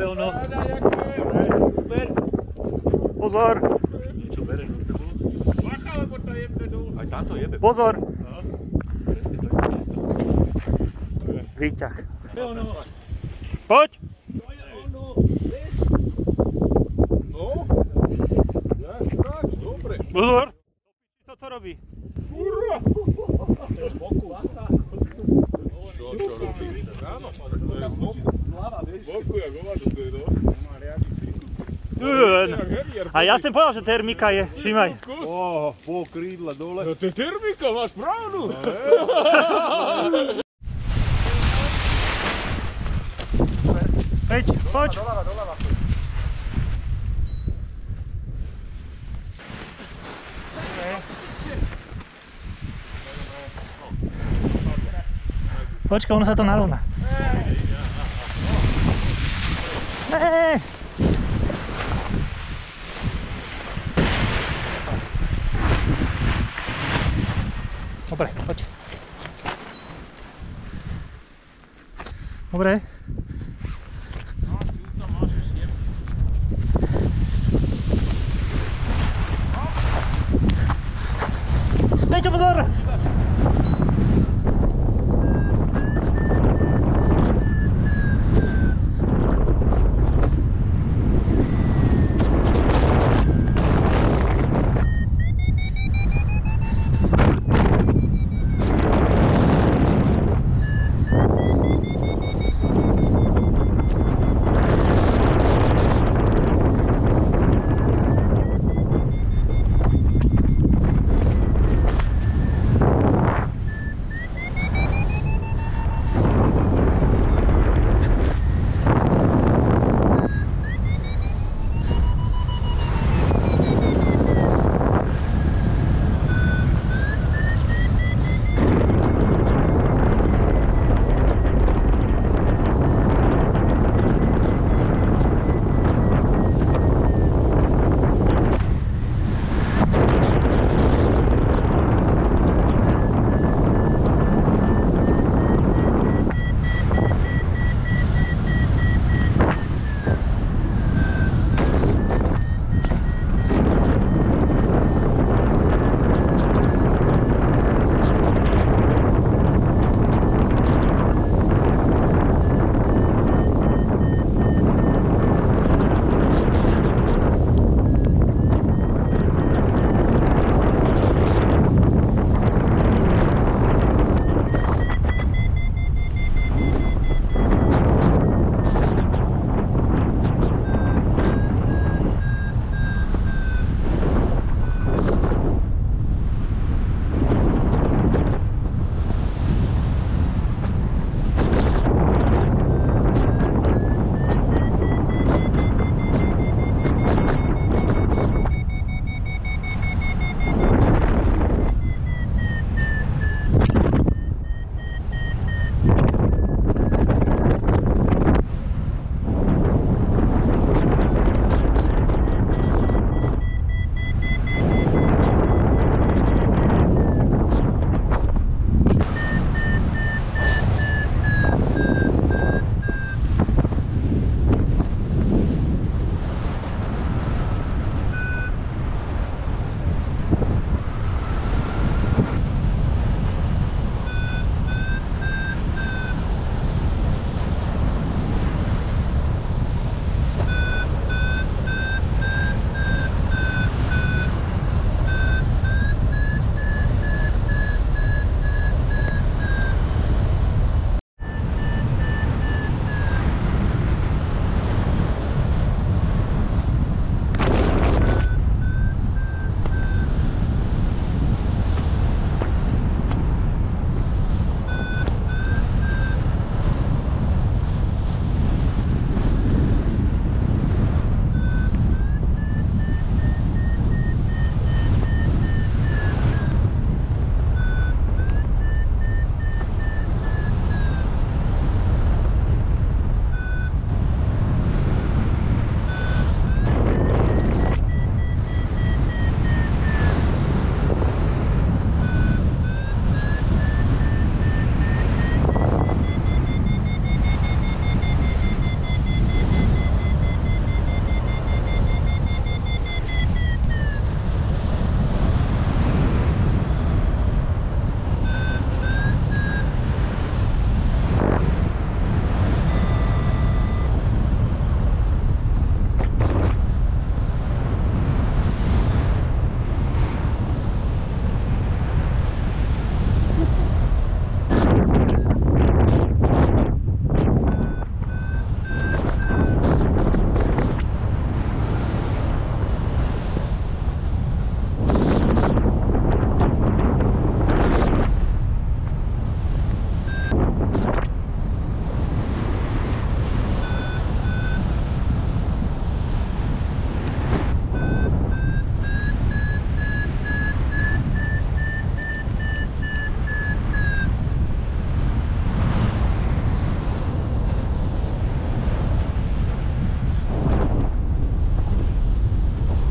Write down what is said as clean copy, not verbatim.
Práve ono. Super. Pozor. Niečo bereš do sebou? Bacha, lebo to jebe dolu. Aj táto jebe. Pozor. No. Presne, to je čisto. Výťah. Ono. Poď. To je ono. No. Ja, tak, dobre. Pozor. Co to robí? Kurva. Z boku. Čo robí? Áno, to je z boku. Hlava, vieš. Z boku, jak hovado to je, no. Má riadny A ja som povedal, že termika je. Všímaj. Po krídla dole. No to je termika, máš pravdu. Peď, poď. Doľava. Počkaj, ono sa to narovná. Dobre, poď. Dobre.